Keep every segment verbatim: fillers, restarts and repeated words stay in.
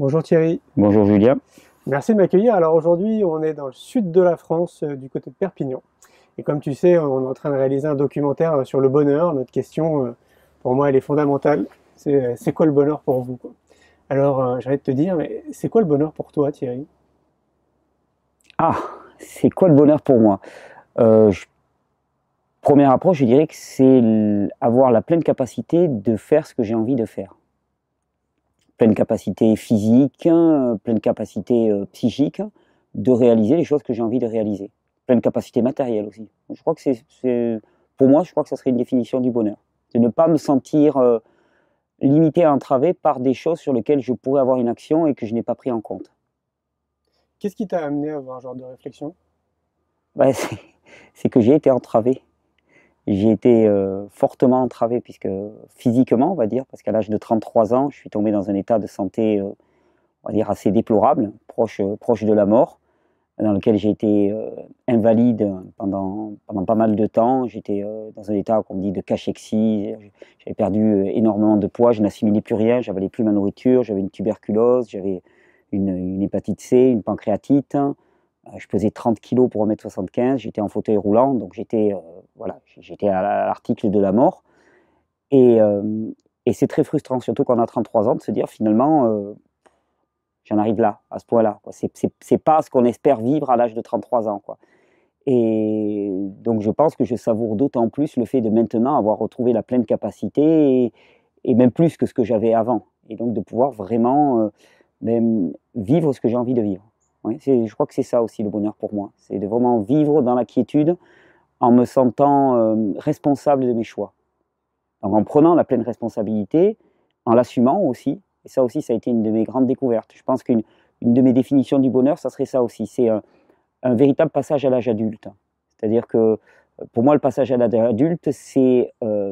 Bonjour Thierry. Bonjour Julien. Merci de m'accueillir. Alors aujourd'hui, on est dans le sud de la France, euh, du côté de Perpignan. Et comme tu sais, on est en train de réaliser un documentaire euh, sur le bonheur. Notre question, euh, pour moi, elle est fondamentale. C'est euh, c'est quoi le bonheur pour vous, quoi? Alors, euh, j'ai envie de te dire, mais c'est quoi le bonheur pour toi, Thierry? Ah, c'est quoi le bonheur pour moi? Euh, je- Première approche, je dirais que c'est l- avoir la pleine capacité de faire ce que j'ai envie de faire. Pleine capacité physique, euh, pleine capacité euh, psychique, de réaliser les choses que j'ai envie de réaliser. Pleine capacité matérielle aussi. Je crois que c'est, c'est- pour moi, je crois que ça serait une définition du bonheur. De ne pas me sentir euh, limité, entravé par des choses sur lesquelles je pourrais avoir une action et que je n'ai pas pris en compte. Qu'est-ce qui t'a amené à avoir un genre de réflexion? Ouais, c'est c'est que j'ai été entravé. J'ai été euh, fortement entravé, puisque physiquement, on va dire, parce qu'à l'âge de trente-trois ans, je suis tombé dans un état de santé, euh, on va dire, assez déplorable, proche, euh, proche de la mort, dans lequel j'ai été euh, invalide pendant, pendant pas mal de temps. J'étais euh, dans un état, qu'on dit, de cachexie. J'avais perdu euh, énormément de poids, je n'assimilais plus rien, j'avalais plus ma nourriture, j'avais une tuberculose, j'avais une, une hépatite C, une pancréatite. Je pesais trente kilos pour un mètre soixante-quinze, j'étais en fauteuil roulant, donc j'étais euh, voilà, j'étais à l'article de la mort. Et, euh, et c'est très frustrant, surtout quand on a trente-trois ans, de se dire finalement, euh, j'en arrive là, à ce point-là. C'est, c'est, c'est pas ce qu'on espère vivre à l'âge de trente-trois ans, quoi. Et donc je pense que je savoure d'autant plus le fait de maintenant avoir retrouvé la pleine capacité, et, et même plus que ce que j'avais avant. Et donc de pouvoir vraiment euh, même vivre ce que j'ai envie de vivre. Ouais, c'est, je crois que c'est ça aussi le bonheur pour moi. C'est de vraiment vivre dans la quiétude en me sentant euh, responsable de mes choix. Donc en prenant la pleine responsabilité, en l'assumant aussi. Et ça aussi, ça a été une de mes grandes découvertes. Je pense qu'une une de mes définitions du bonheur, ça serait ça aussi. C'est un, un véritable passage à l'âge adulte. C'est-à-dire que pour moi, le passage à l'âge adulte, c'est euh,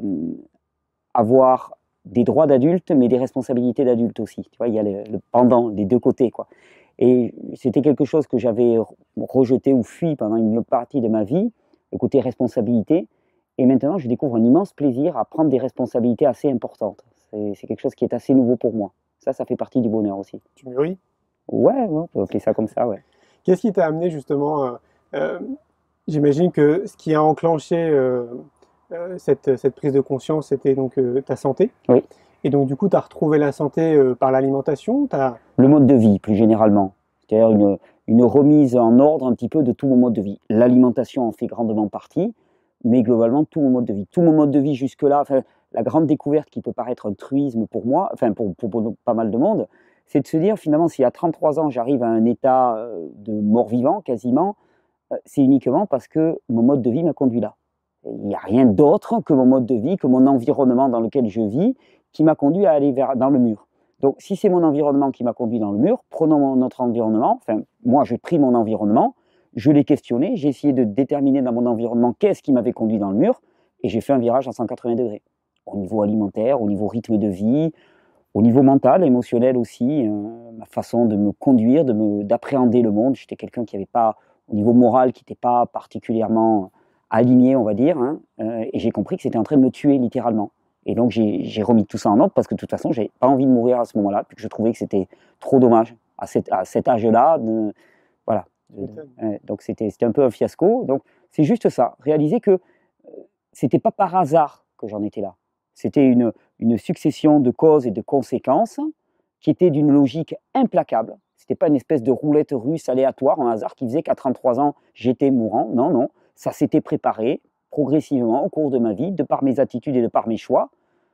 avoir des droits d'adulte, mais des responsabilités d'adulte aussi. Tu vois, il y a le, le pendant, les deux côtés, quoi. Et c'était quelque chose que j'avais rejeté ou fui pendant une partie de ma vie, le côté responsabilité. Et maintenant, je découvre un immense plaisir à prendre des responsabilités assez importantes. C'est, c'est quelque chose qui est assez nouveau pour moi. Ça, ça fait partie du bonheur aussi. Tu mûris? Ouais, ouais, on peut appeler ça comme ça, ouais. Qu'est-ce qui t'a amené justement, euh, euh, j'imagine que ce qui a enclenché euh, euh, cette, cette prise de conscience, c'était donc euh, ta santé. Oui. Et donc, du coup, tu as retrouvé la santé euh, par l'alimentation, t'as... Le mode de vie, plus généralement. C'est-à-dire une, une remise en ordre un petit peu de tout mon mode de vie. L'alimentation en fait grandement partie, mais globalement, tout mon mode de vie. Tout mon mode de vie jusque-là, enfin, la grande découverte qui peut paraître un truisme pour moi, enfin pour, pour, pour pas mal de monde, c'est de se dire finalement, si à trente-trois ans, j'arrive à un état euh, de mort-vivant quasiment, euh, c'est uniquement parce que mon mode de vie m'a conduit là. Il n'y a rien d'autre que mon mode de vie, que mon environnement dans lequel je vis, qui m'a conduit à aller vers, dans le mur. Donc, si c'est mon environnement qui m'a conduit dans le mur, prenons mon, notre environnement. Enfin, moi, j'ai pris mon environnement, je l'ai questionné, j'ai essayé de déterminer dans mon environnement qu'est-ce qui m'avait conduit dans le mur, et j'ai fait un virage à cent quatre-vingts degrés. Au niveau alimentaire, au niveau rythme de vie, au niveau mental, émotionnel aussi, euh, ma façon de me conduire, de me, d'appréhender le monde. J'étais quelqu'un qui n'avait pas, au niveau moral, qui n'était pas particulièrement aligné, on va dire, hein, euh, et j'ai compris que c'était en train de me tuer littéralement. Et donc j'ai, j'ai remis tout ça en ordre parce que de toute façon, j'avais pas envie de mourir à ce moment-là, puis que je trouvais que c'était trop dommage à, cette, à cet âge-là. De, voilà. De, euh, donc c'était, c'était un peu un fiasco. Donc c'est juste ça, réaliser que euh, c'était pas par hasard que j'en étais là. C'était une, une succession de causes et de conséquences qui était d'une logique implacable. C'était pas une espèce de roulette russe aléatoire, un hasard qui faisait qu'à trente-trois ans, j'étais mourant. Non, non, ça s'était préparé progressivement au cours de ma vie, de par mes attitudes et de par mes choix,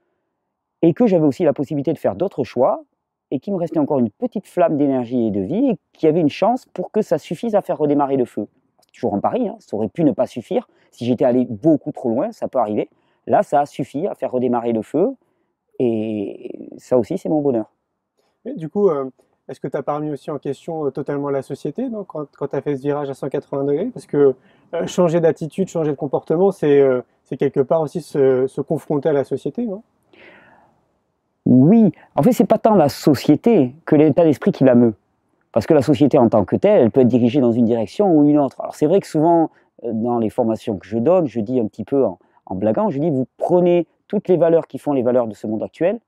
et que j'avais aussi la possibilité de faire d'autres choix, et qu'il me restait encore une petite flamme d'énergie et de vie, et qu'il y avait une chance pour que ça suffise à faire redémarrer le feu. C'est toujours un pari, hein, ça aurait pu ne pas suffire. Si j'étais allé beaucoup trop loin, ça peut arriver. Là, ça a suffi à faire redémarrer le feu, et ça aussi, c'est mon bonheur. Mais du coup, euh, est-ce que tu as pas remis aussi en question euh, totalement la société, donc, quand, quand tu as fait ce virage à cent quatre-vingts degrés? Parce que euh, changer d'attitude, changer de comportement, c'est euh, c'est quelque part aussi se, se confronter à la société, non? Oui, en fait, c'est pas tant la société que l'état d'esprit qui la meut. Parce que la société en tant que telle, elle peut être dirigée dans une direction ou une autre. Alors c'est vrai que souvent, dans les formations que je donne, je dis un petit peu en, en blaguant, je dis, vous prenez toutes les valeurs qui font les valeurs de ce monde actuel,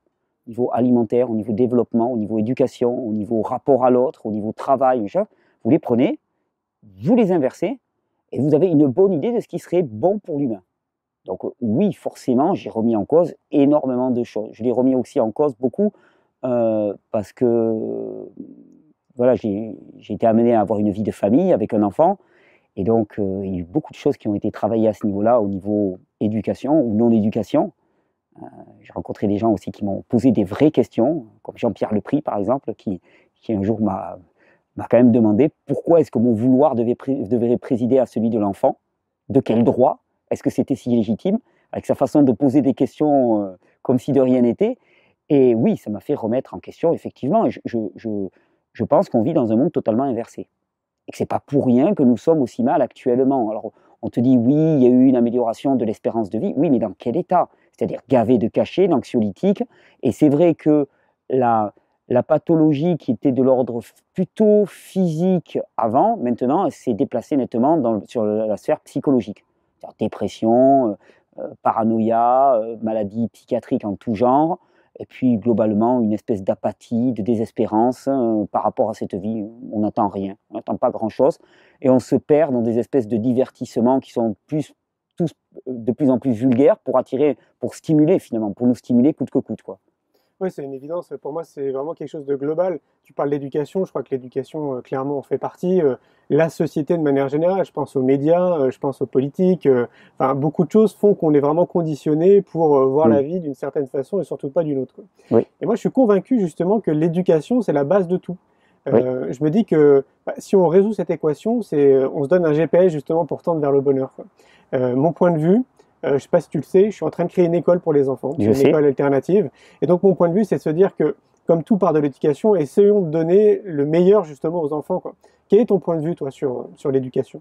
au niveau alimentaire, au niveau développement, au niveau éducation, au niveau rapport à l'autre, au niveau travail, machin, vous les prenez, vous les inversez, et vous avez une bonne idée de ce qui serait bon pour l'humain. Donc oui, forcément, j'ai remis en cause énormément de choses. Je l'ai remis aussi en cause beaucoup euh, parce que voilà, j'ai été amené à avoir une vie de famille avec un enfant. Et donc, euh, il y a eu beaucoup de choses qui ont été travaillées à ce niveau-là, au niveau éducation ou non-éducation. Euh, j'ai rencontré des gens aussi qui m'ont posé des vraies questions, comme Jean-Pierre Lepris, par exemple, qui, qui un jour m'a quand même demandé pourquoi est-ce que mon vouloir devait, pré devait présider à celui de l'enfant, de quel droit, est-ce que c'était si légitime, avec sa façon de poser des questions euh, comme si de rien n'était. Et oui, ça m'a fait remettre en question, effectivement. Je, je, je, je pense qu'on vit dans un monde totalement inversé. Et que ce n'est pas pour rien que nous sommes aussi mal actuellement. Alors, on te dit, oui, il y a eu une amélioration de l'espérance de vie. Oui, mais dans quel état? C'est-à-dire gavé de cachets, d'anxiolytiques. Et c'est vrai que la, la pathologie qui était de l'ordre plutôt physique avant, maintenant, s'est déplacée nettement dans, sur la sphère psychologique. Dépression, euh, paranoïa, euh, maladies psychiatriques en tout genre. Et puis, globalement, une espèce d'apathie, de désespérance euh, par rapport à cette vie. On n'attend rien, on n'attend pas grand-chose. Et on se perd dans des espèces de divertissements qui sont plus, tous, de plus en plus vulgaires pour attirer, pour stimuler finalement, pour nous stimuler coûte que coûte, quoi. Oui, c'est une évidence. Pour moi, c'est vraiment quelque chose de global. Tu parles d'éducation, je crois que l'éducation, euh, clairement, en fait partie. Euh, la société de manière générale, je pense aux médias, euh, je pense aux politiques. Euh, enfin, beaucoup de choses font qu'on est vraiment conditionné pour euh, voir Mm. la vie d'une certaine façon et surtout pas d'une autre, quoi. Oui. Et moi, je suis convaincu justement que l'éducation, c'est la base de tout. Euh, je me dis que bah, si on résout cette équation, c'est, on se donne un G P S justement pour tendre vers le bonheur, quoi. Euh, mon point de vue, euh, je ne sais pas si tu le sais, je suis en train de créer une école pour les enfants, Je une sais. école alternative. Et donc mon point de vue, c'est de se dire que, comme tout part de l'éducation, essayons de donner le meilleur justement aux enfants, quoi. Quel est ton point de vue, toi, sur, sur l'éducation?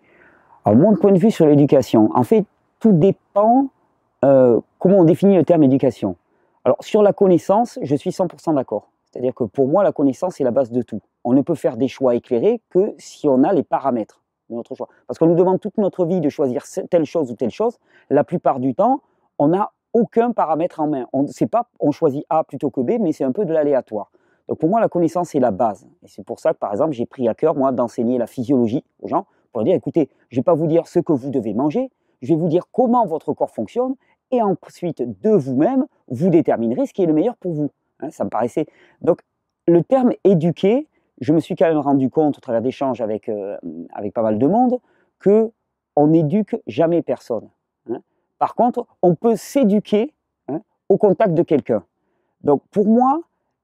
Alors, mon point de vue sur l'éducation, en fait, tout dépend euh, comment on définit le terme éducation. Alors, sur la connaissance, je suis cent pour cent d'accord. C'est-à-dire que pour moi, la connaissance est la base de tout. On ne peut faire des choix éclairés que si on a les paramètres de notre choix. Parce qu'on nous demande toute notre vie de choisir telle chose ou telle chose. La plupart du temps, on n'a aucun paramètre en main. On sait pas, on choisit A plutôt que B, mais c'est un peu de l'aléatoire. Donc pour moi, la connaissance est la base. Et c'est pour ça que, par exemple, j'ai pris à cœur, moi, d'enseigner la physiologie aux gens, pour leur dire, écoutez, je ne vais pas vous dire ce que vous devez manger, je vais vous dire comment votre corps fonctionne, et ensuite, de vous-même, vous déterminerez ce qui est le meilleur pour vous. Hein, ça me paraissait... Donc, le terme « éduquer », je me suis quand même rendu compte, au travers d'échanges avec, euh, avec pas mal de monde, qu'on n'éduque jamais personne. Hein. Par contre, on peut s'éduquer, hein, au contact de quelqu'un. Donc, pour moi,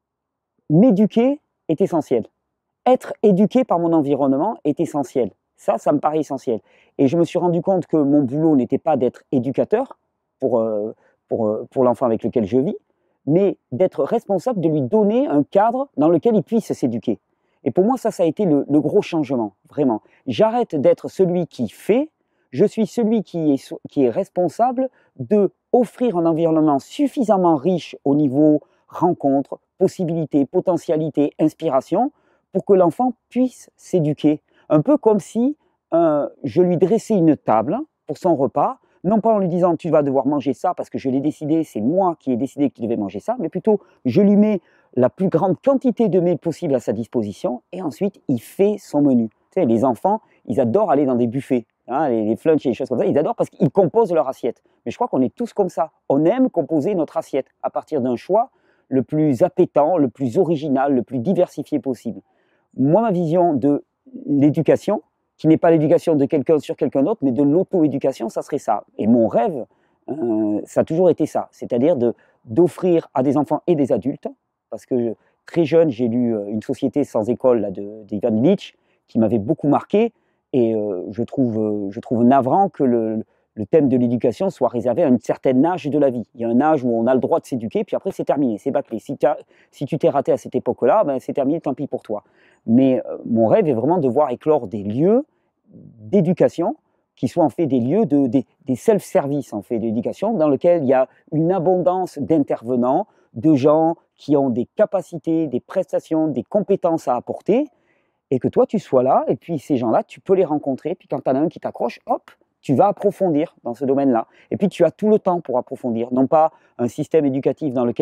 m'éduquer est essentiel. Être éduqué par mon environnement est essentiel. Ça, ça me paraît essentiel. Et je me suis rendu compte que mon boulot n'était pas d'être éducateur pour, euh, pour, euh, pour l'enfant avec lequel je vis, mais d'être responsable de lui donner un cadre dans lequel il puisse s'éduquer. Et pour moi, ça, ça a été le, le gros changement, vraiment. J'arrête d'être celui qui fait, je suis celui qui est, qui est responsable d'offrir un environnement suffisamment riche au niveau rencontre, possibilités, potentialités, inspiration, pour que l'enfant puisse s'éduquer. Un peu comme si euh, je lui dressais une table pour son repas, non pas en lui disant « tu vas devoir manger ça parce que je l'ai décidé, c'est moi qui ai décidé que tu devais manger ça », mais plutôt je lui mets la plus grande quantité de mets possible à sa disposition et ensuite il fait son menu. Tu sais, les enfants, ils adorent aller dans des buffets, hein, les, les flunchs et les choses comme ça, ils adorent parce qu'ils composent leur assiette. Mais je crois qu'on est tous comme ça, on aime composer notre assiette à partir d'un choix le plus appétant, le plus original, le plus diversifié possible. Moi, ma vision de l'éducation, qui n'est pas l'éducation de quelqu'un sur quelqu'un d'autre, mais de l'auto-éducation, ça serait ça. Et mon rêve, euh, ça a toujours été ça, c'est-à-dire de, d'offrir à des enfants et des adultes, parce que je, très jeune, j'ai lu Une société sans école là, de, d'Ivan Illich, qui m'avait beaucoup marqué, et euh, je, trouve, euh, je trouve navrant que le, le thème de l'éducation soit réservé à un certain âge de la vie. Il y a un âge où on a le droit de s'éduquer, puis après c'est terminé, c'est bâclé. Si, si tu t'es raté à cette époque-là, ben c'est terminé, tant pis pour toi. Mais euh, mon rêve est vraiment de voir éclore des lieux d'éducation qui soient en fait des lieux, de, des, des self-service en fait d'éducation, dans lesquels il y a une abondance d'intervenants, de gens qui ont des capacités, des prestations, des compétences à apporter, et que toi tu sois là, et puis ces gens-là, tu peux les rencontrer, puis quand tu en as un qui t'accroche, hop, tu vas approfondir dans ce domaine-là. Et puis tu as tout le temps pour approfondir, non pas un système éducatif dans lequel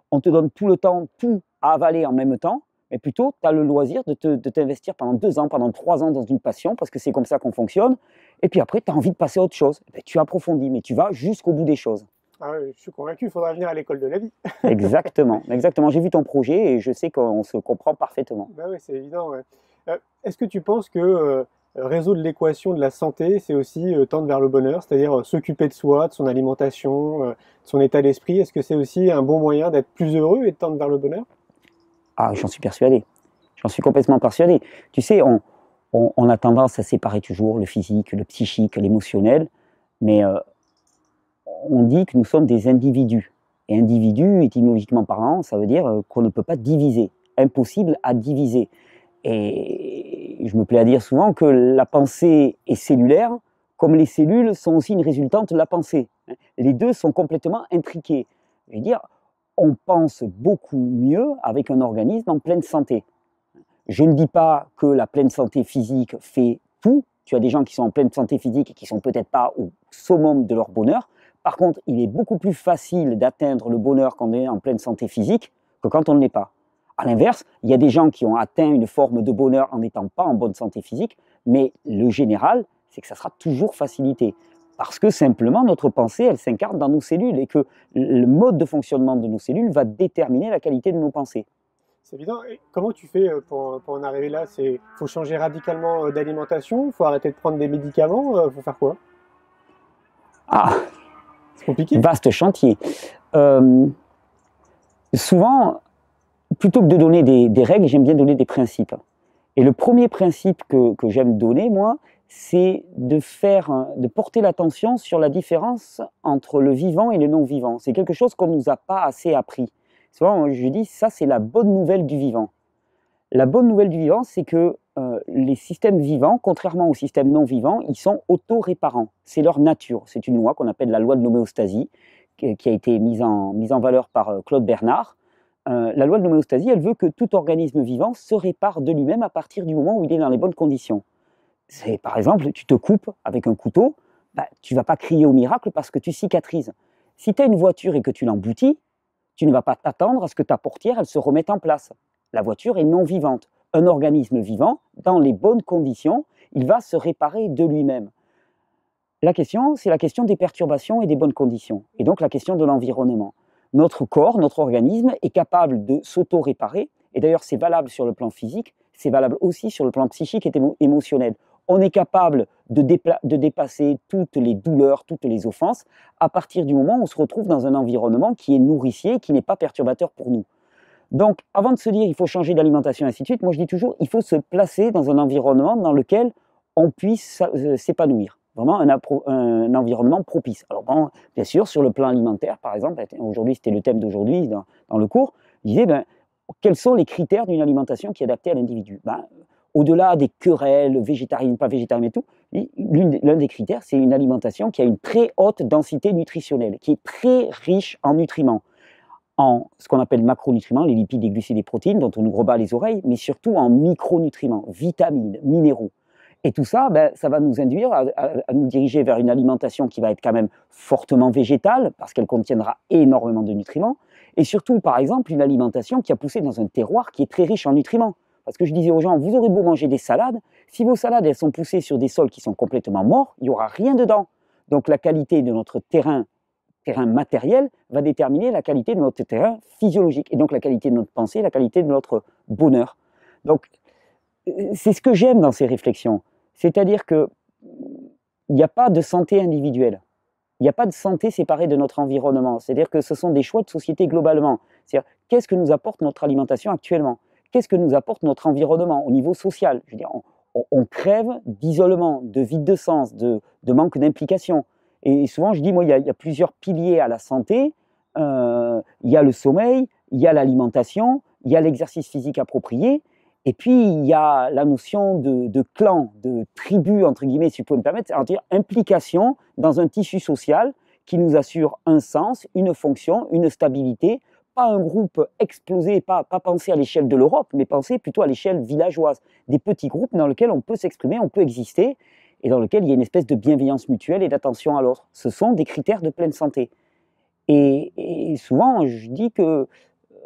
on te donne tout le temps, tout à avaler en même temps, mais plutôt tu as le loisir de, te, de t'investir pendant deux ans, pendant trois ans dans une passion, parce que c'est comme ça qu'on fonctionne, et puis après tu as envie de passer à autre chose. Ben, tu approfondis, mais tu vas jusqu'au bout des choses. Ah ouais, je suis convaincu, il faudra venir à l'école de la vie. Exactement, exactement. J'ai vu ton projet et je sais qu'on se comprend parfaitement. Bah oui, c'est évident. Ouais. Euh, est-ce que tu penses que euh, résoudre l'équation de la santé, c'est aussi euh, tendre vers le bonheur, c'est-à-dire euh, s'occuper de soi, de son alimentation, euh, de son état d'esprit? Est-ce que c'est aussi un bon moyen d'être plus heureux et de tendre vers le bonheur? Ah, j'en suis persuadé. J'en suis complètement persuadé. Tu sais, on, on, on a tendance à séparer toujours le physique, le psychique, l'émotionnel, mais euh, on dit que nous sommes des individus. Et individu, étymologiquement parlant, ça veut dire euh, qu'on ne peut pas diviser. Impossible à diviser. Et je me plais à dire souvent que la pensée est cellulaire, comme les cellules sont aussi une résultante de la pensée. Les deux sont complètement intriqués. Je veux dire, on pense beaucoup mieux avec un organisme en pleine santé. Je ne dis pas que la pleine santé physique fait tout. Tu as des gens qui sont en pleine santé physique et qui ne sont peut-être pas au summum de leur bonheur. Par contre, il est beaucoup plus facile d'atteindre le bonheur quand on est en pleine santé physique que quand on ne l'est pas. À l'inverse, il y a des gens qui ont atteint une forme de bonheur en n'étant pas en bonne santé physique, mais le général, c'est que ça sera toujours facilité. Parce que simplement, notre pensée, elle s'incarne dans nos cellules et que le mode de fonctionnement de nos cellules va déterminer la qualité de nos pensées. C'est évident. Et comment tu fais euh, pour, pour en arriver là? Il faut changer radicalement euh, d'alimentation? Il faut arrêter de prendre des médicaments? Il faut faire quoi? Ah, C'est compliqué. vaste chantier. Euh, souvent, plutôt que de donner des, des règles, j'aime bien donner des principes. Et le premier principe que, que j'aime donner, moi, c'est de faire, de porter l'attention sur la différence entre le vivant et le non-vivant. C'est quelque chose qu'on ne nous a pas assez appris. Souvent, je dis, ça, c'est la bonne nouvelle du vivant. La bonne nouvelle du vivant, c'est que euh, les systèmes vivants, contrairement aux systèmes non-vivants, ils sont auto-réparants. C'est leur nature. C'est une loi qu'on appelle la loi de l'homéostasie, qui, qui a été mise en, mise en valeur par euh, Claude Bernard. Euh, la loi de l'homéostasie, elle veut que tout organisme vivant se répare de lui-même à partir du moment où il est dans les bonnes conditions. C'est, par exemple, tu te coupes avec un couteau, bah, tu ne vas pas crier au miracle parce que tu cicatrises. Si tu as une voiture et que tu l'emboutis, tu ne vas pas t'attendre à ce que ta portière elle se remette en place. La voiture est non vivante. Un organisme vivant, dans les bonnes conditions, il va se réparer de lui-même. La question, c'est la question des perturbations et des bonnes conditions, et donc la question de l'environnement. Notre corps, notre organisme est capable de s'auto-réparer, et d'ailleurs c'est valable sur le plan physique, c'est valable aussi sur le plan psychique et émo- émotionnel. On est capable de, dépla- de dépasser toutes les douleurs, toutes les offenses, à partir du moment où on se retrouve dans un environnement qui est nourricier, qui n'est pas perturbateur pour nous. Donc, avant de se dire il faut changer d'alimentation et ainsi de suite, moi je dis toujours il faut se placer dans un environnement dans lequel on puisse s'épanouir. Vraiment un, un environnement propice. Alors bon, bien sûr, sur le plan alimentaire, par exemple, aujourd'hui c'était le thème d'aujourd'hui dans, dans le cours, je disais ben, quels sont les critères d'une alimentation qui est adaptée à l'individu? Ben, au-delà des querelles végétariennes, pas végétariennes et tout, l'un des critères, c'est une alimentation qui a une très haute densité nutritionnelle, qui est très riche en nutriments, en ce qu'on appelle macronutriments, les lipides, les glucides et les protéines, dont on nous rebat les oreilles, mais surtout en micronutriments, vitamines, minéraux. Et tout ça, ben, ça va nous induire à, à, à nous diriger vers une alimentation qui va être quand même fortement végétale, parce qu'elle contiendra énormément de nutriments, et surtout, par exemple, une alimentation qui a poussé dans un terroir qui est très riche en nutriments. Parce que je disais aux gens, vous aurez beau manger des salades, si vos salades elles sont poussées sur des sols qui sont complètement morts, il n'y aura rien dedans. Donc la qualité de notre terrain, terrain matériel va déterminer la qualité de notre terrain physiologique, et donc la qualité de notre pensée, la qualité de notre bonheur. Donc c'est ce que j'aime dans ces réflexions, c'est-à-dire qu'il n'y a pas de santé individuelle. Il n'y a pas de santé séparée de notre environnement. C'est-à-dire que ce sont des choix de société globalement. C'est-à-dire, qu'est-ce que nous apporte notre alimentation actuellement? Qu'est-ce que nous apporte notre environnement au niveau social? Je veux dire, on, on crève d'isolement, de vide de sens, de, de manque d'implication. Et souvent, je dis, moi, il y a, il y a plusieurs piliers à la santé. Euh, il y a le sommeil, il y a l'alimentation, il y a l'exercice physique approprié. Et puis, il y a la notion de, de clan, de tribu, entre guillemets, si je peux me permettre, c'est-à-dire implication dans un tissu social qui nous assure un sens, une fonction, une stabilité. Pas un groupe explosé, pas, pas penser à l'échelle de l'Europe, mais penser plutôt à l'échelle villageoise. Des petits groupes dans lesquels on peut s'exprimer, on peut exister, et dans lesquels il y a une espèce de bienveillance mutuelle et d'attention à l'autre. Ce sont des critères de pleine santé. Et, et souvent, je dis que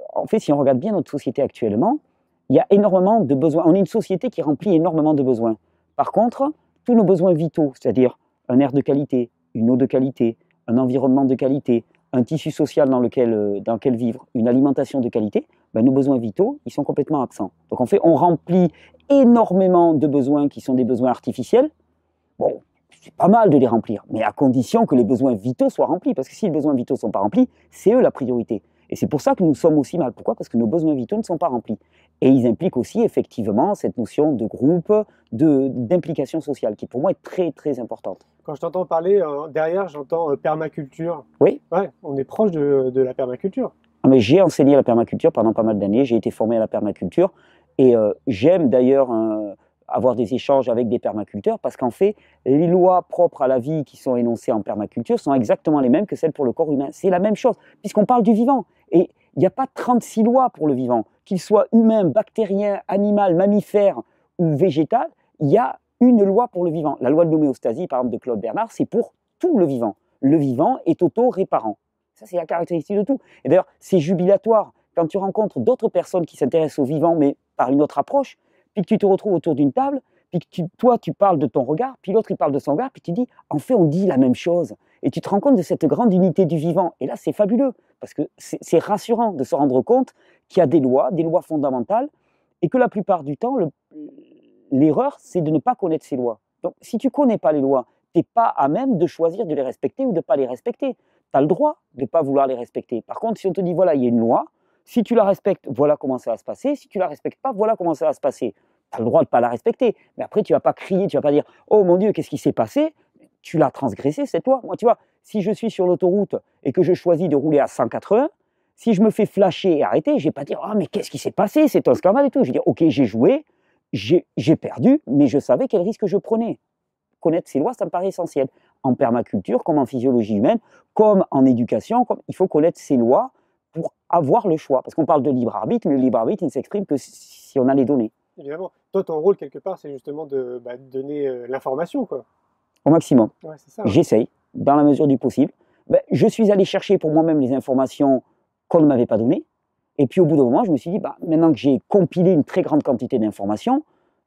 en fait, si on regarde bien notre société actuellement, il y a énormément de besoins. On est une société qui remplit énormément de besoins. Par contre, tous nos besoins vitaux, c'est-à-dire un air de qualité, une eau de qualité, un environnement de qualité, un tissu social dans lequel, euh, dans lequel vivre, une alimentation de qualité, ben, nos besoins vitaux, ils sont complètement absents. Donc en fait, on remplit énormément de besoins qui sont des besoins artificiels. Bon, c'est pas mal de les remplir, mais à condition que les besoins vitaux soient remplis. Parce que si les besoins vitaux ne sont pas remplis, c'est eux la priorité. Et c'est pour ça que nous sommes aussi mal. Pourquoi? Parce que nos besoins vitaux ne sont pas remplis. Et ils impliquent aussi effectivement cette notion de groupe, de, d'implication sociale, qui pour moi est très très importante. Quand je t'entends parler, euh, derrière, j'entends euh, permaculture. Oui. Ouais, on est proche de, de la permaculture. Ah, mais j'ai enseigné la permaculture pendant pas mal d'années, j'ai été formé à la permaculture, et euh, j'aime d'ailleurs euh, avoir des échanges avec des permaculteurs, parce qu'en fait, les lois propres à la vie qui sont énoncées en permaculture sont exactement les mêmes que celles pour le corps humain. C'est la même chose, puisqu'on parle du vivant. Et il n'y a pas trente-six lois pour le vivant, qu'il soit humain, bactérien, animal, mammifère ou végétal, il y a une loi pour le vivant. La loi de l'homéostasie, par exemple, de Claude Bernard, c'est pour tout le vivant. Le vivant est auto-réparant. Ça, c'est la caractéristique de tout. Et d'ailleurs, c'est jubilatoire. Quand tu rencontres d'autres personnes qui s'intéressent au vivant, mais par une autre approche, puis que tu te retrouves autour d'une table, puis que tu, toi, tu parles de ton regard, puis l'autre, il parle de son regard, puis tu dis, en fait, on dit la même chose. Et tu te rends compte de cette grande unité du vivant. Et là, c'est fabuleux, parce que c'est, c'est rassurant de se rendre compte qu'il y a des lois, des lois fondamentales, et que la plupart du temps, le, l'erreur, c'est de ne pas connaître ces lois. Donc, si tu ne connais pas les lois, tu n'es pas à même de choisir de les respecter ou de ne pas les respecter. Tu as le droit de ne pas vouloir les respecter. Par contre, si on te dit, voilà, il y a une loi, si tu la respectes, voilà comment ça va se passer. Si tu ne la respectes pas, voilà comment ça va se passer. Tu as le droit de ne pas la respecter. Mais après, tu ne vas pas crier, tu ne vas pas dire, oh mon Dieu, qu'est-ce qui s'est passé? Tu l'as transgressé, cette loi. Moi, tu vois, si je suis sur l'autoroute et que je choisis de rouler à cent quatre-vingts, si je me fais flasher et arrêter, je ne vais pas dire, ah, oh, mais qu'est-ce qui s'est passé? C'est un scandale et tout. Je vais dire, ok, j'ai joué, j'ai, j'ai perdu, mais je savais quel risque je prenais. Connaître ces lois, ça me paraît essentiel. En permaculture, comme en physiologie humaine, comme en éducation, comme, il faut connaître ces lois pour avoir le choix. Parce qu'on parle de libre arbitre, mais le libre arbitre, il ne s'exprime que si on a les données. Évidemment. Toi, ton rôle, quelque part, c'est justement de bah, donner euh, l'information, quoi. Au maximum. Ouais, c'est ça, hein. J'essaye, dans la mesure du possible. Ben, je suis allé chercher pour moi-même les informations qu'on ne m'avait pas données. Et puis, au bout d'un moment, je me suis dit, bah, maintenant que j'ai compilé une très grande quantité d'informations,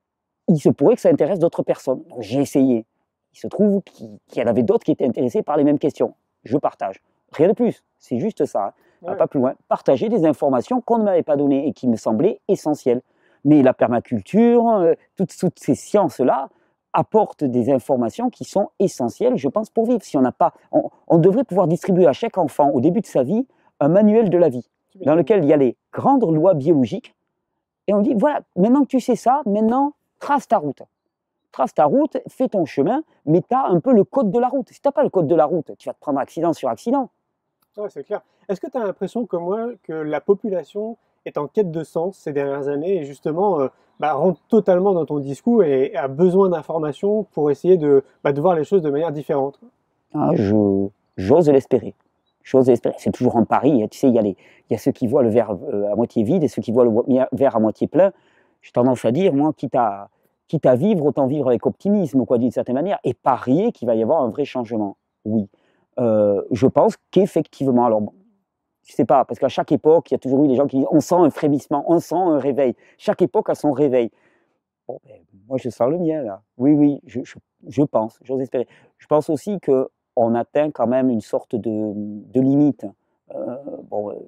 il se pourrait que ça intéresse d'autres personnes. Donc, j'ai essayé. Il se trouve qu'il y en avait d'autres qui étaient intéressés par les mêmes questions. Je partage. Rien de plus. C'est juste ça. Hein. Ouais. Pas plus loin. Partager des informations qu'on ne m'avait pas données et qui me semblaient essentielles. Mais la permaculture, euh, toutes, toutes ces sciences-là apportent des informations qui sont essentielles, je pense, pour vivre. Si on n'a pas, on, on devrait pouvoir distribuer à chaque enfant, au début de sa vie, un manuel de la vie, dans lequel il y a les grandes lois biologiques. Et on dit, voilà, maintenant que tu sais ça, maintenant, trace ta route. Trace ta route, fais ton chemin, mais tu as un peu le code de la route. Si tu n'as pas le code de la route, tu vas te prendre accident sur accident. Ouais, c'est clair. Est-ce que tu as l'impression, comme moi, que la population est en quête de sens ces dernières années et justement euh, bah, rentre totalement dans ton discours et a besoin d'informations pour essayer de, bah, de voir les choses de manière différente? Ah, je, j'ose l'espérer. J'ose l'espérer. C'est toujours un pari. Tu sais, il y a, les, il y a ceux qui voient le verre à moitié vide et ceux qui voient le verre à moitié plein. J'ai tendance à dire, moi, quitte à, quitte à vivre, autant vivre avec optimisme, quoi, d'une certaine manière, et parier qu'il va y avoir un vrai changement. Oui. Euh, je pense qu'effectivement, alors bon, je ne sais pas, parce qu'à chaque époque, il y a toujours eu des gens qui disent on sent un frémissement, on sent un réveil. Chaque époque a son réveil. Bon, ben, moi, je sens le mien, là. Oui, oui, je, je, je pense, j'ose espérer. Je pense aussi qu'on atteint quand même une sorte de, de limite. Euh, bon, euh,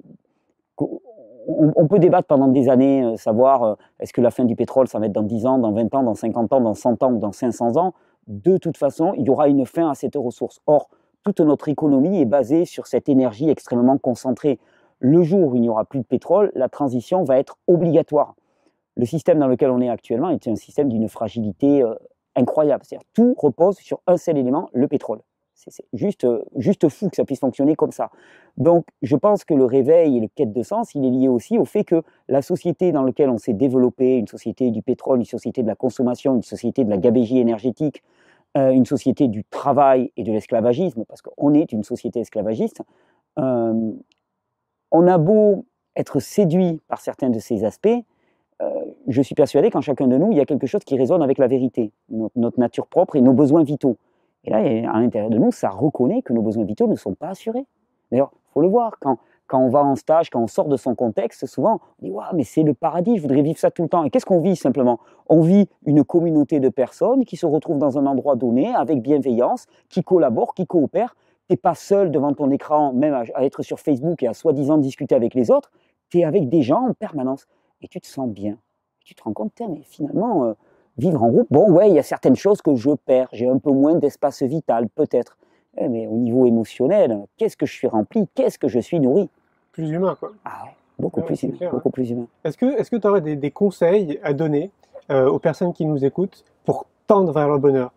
on, on peut débattre pendant des années, euh, savoir euh, est-ce que la fin du pétrole, ça va être dans dix ans, dans vingt ans, dans cinquante ans, dans cent ans ou dans cinq cents ans. De toute façon, il y aura une fin à cette ressource. Or, toute notre économie est basée sur cette énergie extrêmement concentrée. Le jour où il n'y aura plus de pétrole, la transition va être obligatoire. Le système dans lequel on est actuellement est un système d'une fragilité euh, incroyable. C'est-à-dire tout repose sur un seul élément, le pétrole. C'est, c'est juste, euh, juste fou que ça puisse fonctionner comme ça. Donc, je pense que le réveil et le quête de sens, il est lié aussi au fait que la société dans laquelle on s'est développé, une société du pétrole, une société de la consommation, une société de la gabegie énergétique, Euh, une société du travail et de l'esclavagisme, parce qu'on est une société esclavagiste, euh, on a beau être séduit par certains de ces aspects, euh, je suis persuadé qu'en chacun de nous, il y a quelque chose qui résonne avec la vérité, notre, notre nature propre et nos besoins vitaux. Et là, à l'intérieur de nous, ça reconnaît que nos besoins vitaux ne sont pas assurés. D'ailleurs, il faut le voir, quand, quand on va en stage, quand on sort de son contexte, souvent, on dit « Waouh, mais c'est le paradis, je voudrais vivre ça tout le temps ». Et qu'est-ce qu'on vit simplement? On vit une communauté de personnes qui se retrouvent dans un endroit donné, avec bienveillance, qui collaborent, qui coopèrent. Tu n'es pas seul devant ton écran, même à, à être sur Facebook et à soi-disant discuter avec les autres. Tu es avec des gens en permanence. Et tu te sens bien. Tu te rends compte, mais finalement, euh, vivre en groupe, bon, ouais, il y a certaines choses que je perds. J'ai un peu moins d'espace vital, peut-être. Mais au niveau émotionnel, qu'est-ce que je suis rempli? Qu'est-ce que je suis nourri? Plus humain, quoi. Ah ouais, beaucoup Ouais, plus c'est humain. clair, Beaucoup ouais. plus humain. Est-ce que est-ce que tu aurais des, des conseils à donner euh, aux personnes qui nous écoutent pour tendre vers leur bonheur?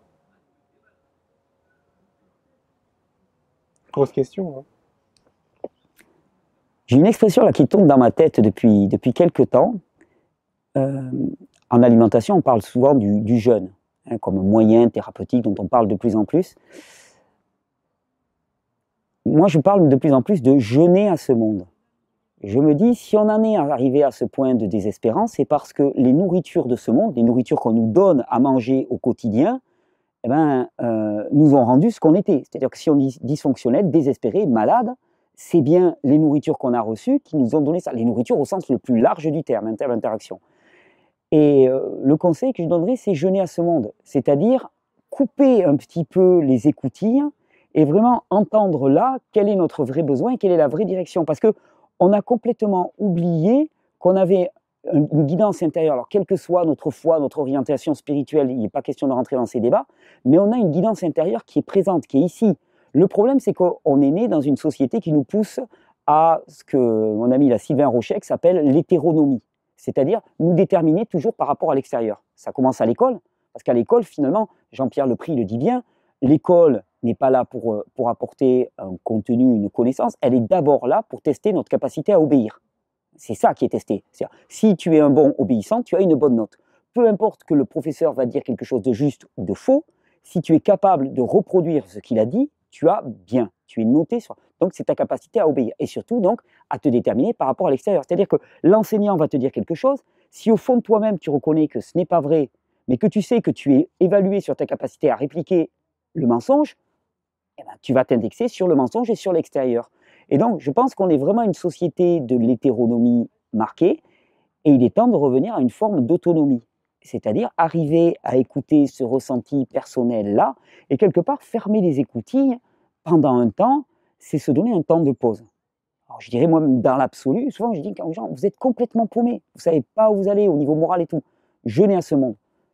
Grosse question, hein. J'ai une expression là qui tourne dans ma tête depuis, depuis quelques temps. Euh, en alimentation, on parle souvent du, du jeûne, hein, comme moyen thérapeutique dont on parle de plus en plus. Moi, je parle de plus en plus de jeûner à ce monde. Je me dis, si on en est arrivé à ce point de désespérance, c'est parce que les nourritures de ce monde, les nourritures qu'on nous donne à manger au quotidien, eh ben, euh, nous ont rendu ce qu'on était. C'est-à-dire que si on est dysfonctionnel, désespéré, malade, c'est bien les nourritures qu'on a reçues qui nous ont donné ça. Les nourritures au sens le plus large du terme, un terme d'interaction. Et euh, le conseil que je donnerais, c'est jeûner à ce monde. C'est-à-dire couper un petit peu les écoutilles et vraiment entendre là quel est notre vrai besoin et quelle est la vraie direction. Parce qu'on a complètement oublié qu'on avait une guidance intérieure. Alors, quelle que soit notre foi, notre orientation spirituelle, il n'est pas question de rentrer dans ces débats, mais on a une guidance intérieure qui est présente, qui est ici. Le problème, c'est qu'on est né dans une société qui nous pousse à ce que mon ami là, Sylvain Rochec s'appelle l'hétéronomie, c'est-à-dire nous déterminer toujours par rapport à l'extérieur. Ça commence à l'école, parce qu'à l'école, finalement, Jean-Pierre Lepris le dit bien, l'école n'est pas là pour, pour apporter un contenu, une connaissance, elle est d'abord là pour tester notre capacité à obéir. C'est ça qui est testé. C'est-à-dire, si tu es un bon obéissant, tu as une bonne note. Peu importe que le professeur va dire quelque chose de juste ou de faux, si tu es capable de reproduire ce qu'il a dit, tu as bien, tu es noté sur. Donc, c'est ta capacité à obéir et surtout donc à te déterminer par rapport à l'extérieur. C'est-à-dire que l'enseignant va te dire quelque chose, si au fond de toi-même tu reconnais que ce n'est pas vrai, mais que tu sais que tu es évalué sur ta capacité à répliquer le mensonge, eh ben, tu vas t'indexer sur le mensonge et sur l'extérieur. Et donc, je pense qu'on est vraiment une société de l'hétéronomie marquée, et il est temps de revenir à une forme d'autonomie, c'est-à-dire arriver à écouter ce ressenti personnel-là, et quelque part fermer les écoutilles pendant un temps, c'est se donner un temps de pause. Alors, je dirais moi, dans l'absolu, souvent je dis aux gens, vous êtes complètement paumés, vous ne savez pas où vous allez au niveau moral et tout, jeûnez à ce monde.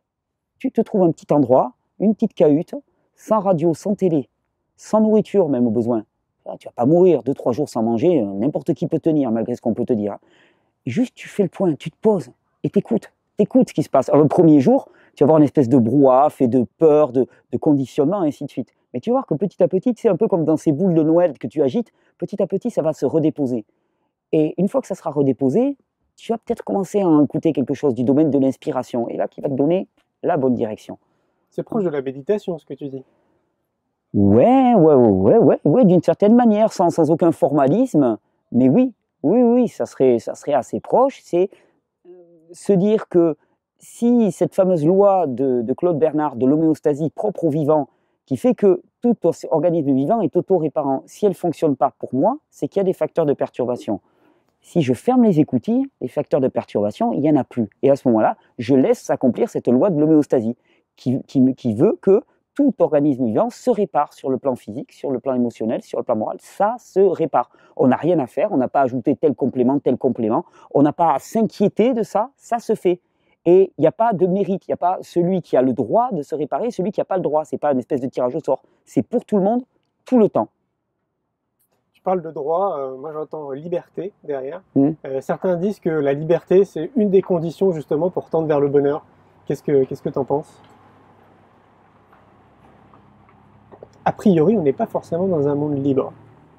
Tu te trouves un petit endroit, une petite cahute, sans radio, sans télé, sans nourriture même au besoin. Tu ne vas pas mourir deux, trois jours sans manger, n'importe qui peut tenir, malgré ce qu'on peut te dire. Juste, tu fais le point, tu te poses et t'écoutes. T'écoutes ce qui se passe. Alors, le premier jour, tu vas avoir une espèce de brouhaha, fait de peur, de, de conditionnement, et ainsi de suite. Mais tu vas voir que petit à petit, c'est un peu comme dans ces boules de Noël que tu agites, petit à petit, ça va se redéposer. Et une fois que ça sera redéposé, tu vas peut-être commencer à écouter quelque chose du domaine de l'inspiration, et là, qui va te donner la bonne direction. C'est proche de la méditation, ce que tu dis. Ouais, ouais, ouais, ouais, ouais, d'une certaine manière, sans, sans aucun formalisme, mais oui, oui, oui, ça serait, ça serait assez proche. C'est se dire que si cette fameuse loi de, de Claude Bernard, de l'homéostasie propre au vivant, qui fait que tout organisme vivant est auto-réparant, si elle ne fonctionne pas pour moi, c'est qu'il y a des facteurs de perturbation. Si je ferme les écoutilles, les facteurs de perturbation, il n'y en a plus. Et à ce moment-là, je laisse s'accomplir cette loi de l'homéostasie, qui, qui, qui veut que tout organisme vivant se répare sur le plan physique, sur le plan émotionnel, sur le plan moral. Ça se répare. On n'a rien à faire, on n'a pas à ajouter tel complément, tel complément. On n'a pas à s'inquiéter de ça, ça se fait. Et il n'y a pas de mérite, il n'y a pas celui qui a le droit de se réparer, celui qui n'a pas le droit. Ce n'est pas une espèce de tirage au sort. C'est pour tout le monde, tout le temps. Tu parles de droit, euh, moi j'entends liberté derrière. Mmh. Euh, certains disent que la liberté, c'est une des conditions justement pour tendre vers le bonheur. Qu'est-ce que qu'est-ce que tu en penses ? A priori, on n'est pas forcément dans un monde libre.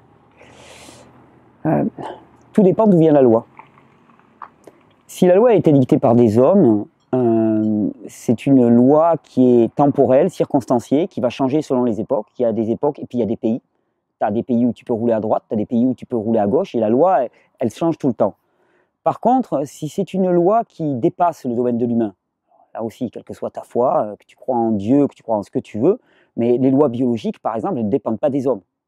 Euh, tout dépend d'où vient la loi. Si la loi a été dictée par des hommes, euh, c'est une loi qui est temporelle, circonstanciée, qui va changer selon les époques. Il y a des époques et puis il y a des pays. Tu as des pays où tu peux rouler à droite, tu as des pays où tu peux rouler à gauche, et la loi, elle, elle change tout le temps. Par contre, si c'est une loi qui dépasse le domaine de l'humain, là aussi, quelle que soit ta foi, que tu crois en Dieu, que tu crois en ce que tu veux, mais les lois biologiques, par exemple, elles ne dépendent pas des hommes.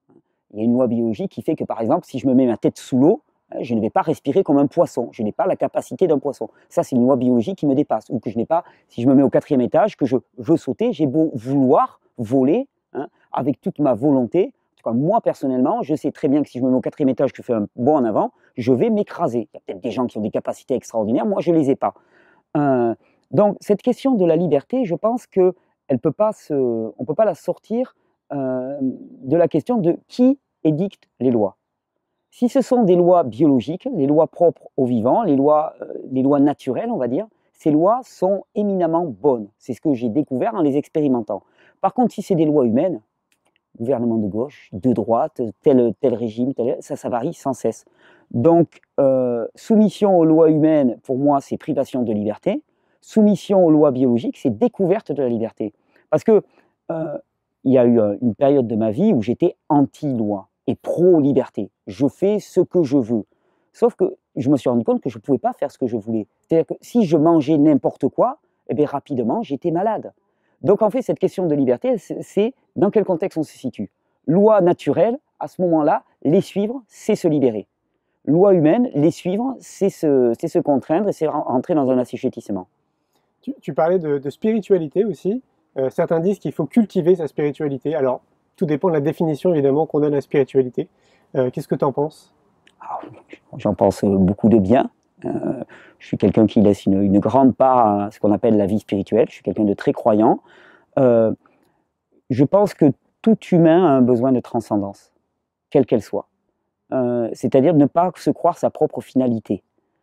Il y a une loi biologique qui fait que, par exemple, si je me mets ma tête sous l'eau, je ne vais pas respirer comme un poisson. Je n'ai pas la capacité d'un poisson. Ça, c'est une loi biologique qui me dépasse. Ou que je n'ai pas, si je me mets au quatrième étage, que je veux sauter, j'ai beau vouloir voler, hein, avec toute ma volonté. En tout cas, moi, personnellement, je sais très bien que si je me mets au quatrième étage, que je fais un bond en avant, je vais m'écraser. Il y a peut-être des gens qui ont des capacités extraordinaires. Moi, je ne les ai pas. Euh, donc, cette question de la liberté, je pense que elle peut pas se, on ne peut pas la sortir euh, de la question de qui édicte les lois. Si ce sont des lois biologiques, les lois propres aux vivants, les lois, euh, les lois naturelles, on va dire, ces lois sont éminemment bonnes. C'est ce que j'ai découvert en les expérimentant. Par contre, si c'est des lois humaines, gouvernement de gauche, de droite, tel, tel régime, tel, ça, ça varie sans cesse. Donc, euh, soumission aux lois humaines, pour moi, c'est privation de liberté. Soumission aux lois biologiques, c'est découverte de la liberté. Parce que euh, il y a eu une période de ma vie où j'étais anti-loi et pro-liberté. Je fais ce que je veux. Sauf que je me suis rendu compte que je ne pouvais pas faire ce que je voulais. C'est-à-dire que si je mangeais n'importe quoi, eh bien, rapidement, j'étais malade. Donc, en fait, cette question de liberté, c'est dans quel contexte on se situe. Loi naturelle, à ce moment-là, les suivre, c'est se libérer. Loi humaine, les suivre, c'est se, se contraindre et c'est rentrer dans un assujettissement. Tu, tu parlais de, de spiritualité aussi. Euh, certains disent qu'il faut cultiver sa spiritualité. Alors, tout dépend de la définition, évidemment, qu'on a de la spiritualité. Euh, Qu'est-ce que tu en penses? J'en pense beaucoup de bien. Euh, je suis quelqu'un qui laisse une, une grande part à ce qu'on appelle la vie spirituelle. Je suis quelqu'un de très croyant. Euh, je pense que tout humain a un besoin de transcendance, quelle qu'elle soit. Euh, C'est-à-dire ne pas se croire sa propre finalité.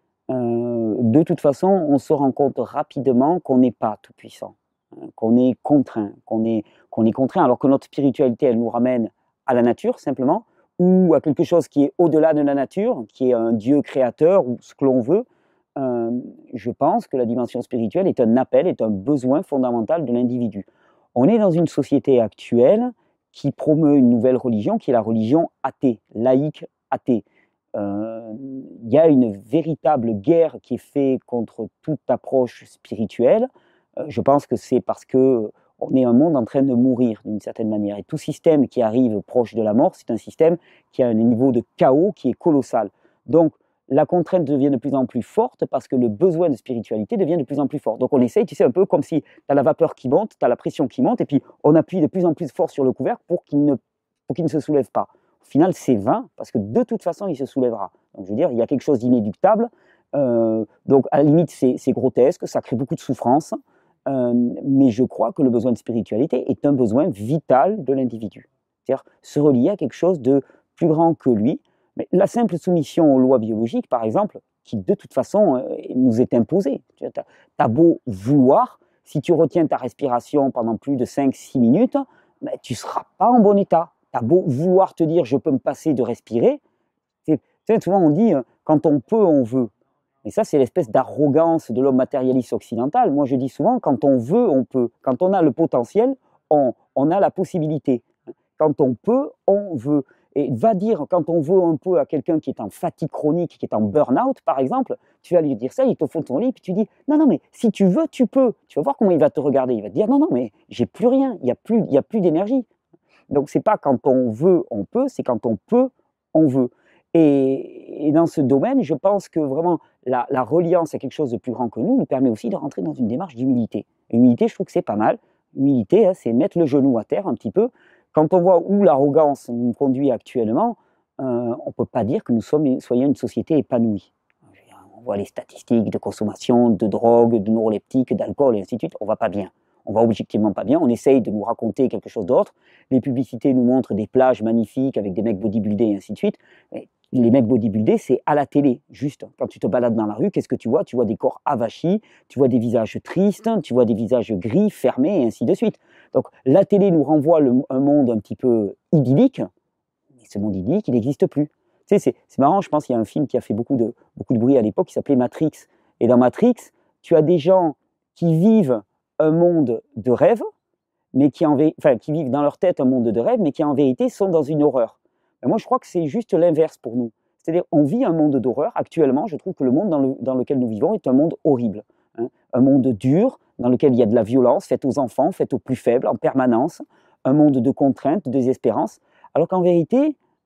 Euh, de toute façon, on se rend compte rapidement qu'on n'est pas tout puissant, hein, qu'on est contraint, qu'on est, qu'on est contraint, alors que notre spiritualité, elle nous ramène à la nature simplement, ou à quelque chose qui est au-delà de la nature, qui est un Dieu créateur ou ce que l'on veut. Euh, je pense que la dimension spirituelle est un appel, est un besoin fondamental de l'individu. On est dans une société actuelle qui promeut une nouvelle religion, qui est la religion athée, laïque athée. Euh, il y a une véritable guerre qui est faite contre toute approche spirituelle. Euh, je pense que c'est parce que on est un monde en train de mourir d'une certaine manière. Et tout système qui arrive proche de la mort, c'est un système qui a un niveau de chaos qui est colossal. Donc, la contrainte devient de plus en plus forte parce que le besoin de spiritualité devient de plus en plus fort. Donc, on essaye, tu sais, un peu comme si tu as la vapeur qui monte, tu as la pression qui monte, et puis on appuie de plus en plus fort sur le couvercle pour qu'il ne, pour qu'il ne se soulève pas. Au final, c'est vain parce que de toute façon, il se soulèvera. Donc, je veux dire, il y a quelque chose d'inéluctable. Euh, donc, à la limite, c'est, c'est grotesque, ça crée beaucoup de souffrance. Euh, mais je crois que le besoin de spiritualité est un besoin vital de l'individu. C'est-à-dire se relier à quelque chose de plus grand que lui. Mais la simple soumission aux lois biologiques, par exemple, qui de toute façon euh, nous est imposée. Tu as beau vouloir, si tu retiens ta respiration pendant plus de cinq six minutes, ben, tu ne seras pas en bon état. Tu as beau vouloir te dire je peux me passer de respirer. Tu sais, souvent on dit quand on peut, on veut. Et ça, c'est l'espèce d'arrogance de l'homme matérialiste occidental. Moi, je dis souvent, quand on veut, on peut. Quand on a le potentiel, on, on a la possibilité. Quand on peut, on veut. Et va dire, quand on veut un peu à quelqu'un qui est en fatigue chronique, qui est en burn-out, par exemple, tu vas lui dire ça, il te faut ton lit, puis tu dis, non, non, mais si tu veux, tu peux. Tu vas voir comment il va te regarder. Il va te dire, non, non, mais j'ai plus rien, il n'y a plus, il y a plus d'énergie. Donc, c'est pas quand on veut, on peut, c'est quand on peut, on veut. Et, et dans ce domaine, je pense que vraiment la, la reliance à quelque chose de plus grand que nous nous permet aussi de rentrer dans une démarche d'humilité. Humilité, je trouve que c'est pas mal. Humilité, hein, c'est mettre le genou à terre un petit peu. Quand on voit où l'arrogance nous conduit actuellement, euh, on ne peut pas dire que nous sommes, soyons une société épanouie. On voit les statistiques de consommation, de drogue, de neuroleptiques, d'alcool et ainsi de suite, on ne va pas bien. On va objectivement pas bien, on essaye de nous raconter quelque chose d'autre. Les publicités nous montrent des plages magnifiques avec des mecs bodybuildés et ainsi de suite. Mais les mecs bodybuildés, c'est à la télé, juste. Quand tu te balades dans la rue, qu'est-ce que tu vois? Tu vois des corps avachis, tu vois des visages tristes, tu vois des visages gris, fermés, et ainsi de suite. Donc la télé nous renvoie le, un monde un petit peu idyllique, mais ce monde idyllique, il n'existe plus. Tu sais, c'est, c'est marrant, je pense qu'il y a un film qui a fait beaucoup de, beaucoup de bruit à l'époque, qui s'appelait Matrix. Et dans Matrix, tu as des gens qui vivent un monde de rêve, mais qui, en, enfin, qui vivent dans leur tête un monde de rêve, mais qui en vérité sont dans une horreur. Et moi, je crois que c'est juste l'inverse pour nous. C'est-à-dire, on vit un monde d'horreur. Actuellement, je trouve que le monde dans, le, dans lequel nous vivons est un monde horrible. Hein. Un monde dur, dans lequel il y a de la violence faite aux enfants, faite aux plus faibles, en permanence. Un monde de contraintes, de désespérance. Alors qu'en vérité,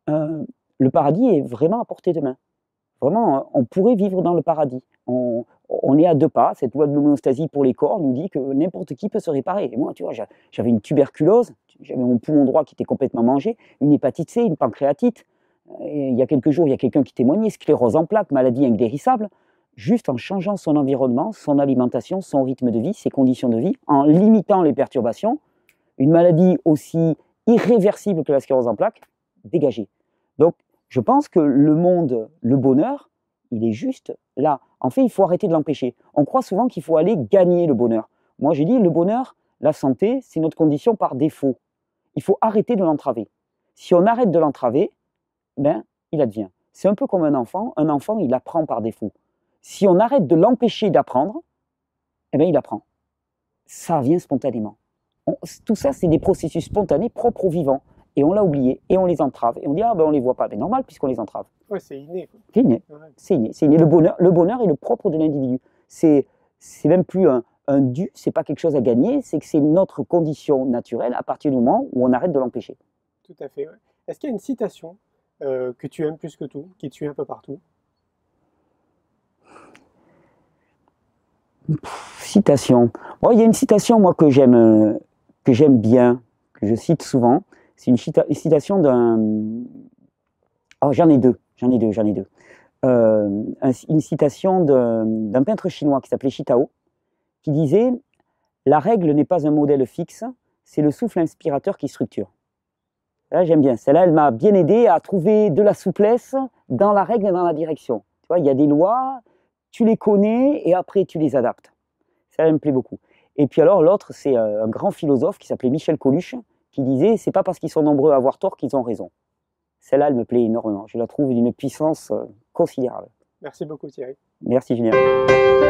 euh, le paradis est vraiment à portée de main. Vraiment, on pourrait vivre dans le paradis. On, on est à deux pas. Cette loi de l'homéostasie pour les corps nous dit que n'importe qui peut se réparer. Et moi, tu vois, j'avais une tuberculose, j'avais mon poumon droit qui était complètement mangé, une hépatite C, une pancréatite. Et il y a quelques jours, il y a quelqu'un qui témoignait, sclérose en plaques, maladie inguérissable, juste en changeant son environnement, son alimentation, son rythme de vie, ses conditions de vie, en limitant les perturbations, une maladie aussi irréversible que la sclérose en plaques, dégagée. Donc, je pense que le monde, le bonheur, il est juste là. En fait, il faut arrêter de l'empêcher. On croit souvent qu'il faut aller gagner le bonheur. Moi, j'ai dit, le bonheur, la santé, c'est notre condition par défaut. Il faut arrêter de l'entraver. Si on arrête de l'entraver, ben, il advient. C'est un peu comme un enfant. Un enfant, il apprend par défaut. Si on arrête de l'empêcher d'apprendre, eh ben, il apprend. Ça vient spontanément. On, tout ça, c'est des processus spontanés propres au vivant. Et on l'a oublié, et on les entrave. Et on dit, ah ben on ne les voit pas. Mais normal, puisqu'on les entrave. Ouais, c'est inné. C'est inné. Ouais. C'est inné. C'est inné. Le bonheur, le bonheur est le propre de l'individu. C'est, c'est même plus un, un dû, c'est pas quelque chose à gagner, c'est que c'est notre condition naturelle à partir du moment où on arrête de l'empêcher. Tout à fait. Ouais. Est-ce qu'il y a une citation euh, que tu aimes plus que tout, qui te suit un peu partout? Pff, citation. Bon, il y a une citation, moi, que j'aime, euh, que j'aime bien, que je cite souvent. C'est une, cita- une citation d'un... Oh, j'en ai deux, j'en ai deux, j'en ai deux. Euh, un, une citation de, d'un peintre chinois qui s'appelait Shitao, qui disait « La règle n'est pas un modèle fixe, c'est le souffle inspirateur qui structure. » Là, j'aime bien. Celle-là, elle m'a bien aidé à trouver de la souplesse dans la règle et dans la direction. Tu vois, il y a des lois, tu les connais et après tu les adaptes. Ça, elle me plaît beaucoup. Et puis alors, l'autre, c'est un grand philosophe qui s'appelait Michel Coluche, qui disait « C'est pas parce qu'ils sont nombreux à avoir tort qu'ils ont raison. » Celle-là, elle me plaît énormément. Je la trouve d'une puissance considérable. Merci beaucoup Thierry. Merci Julien.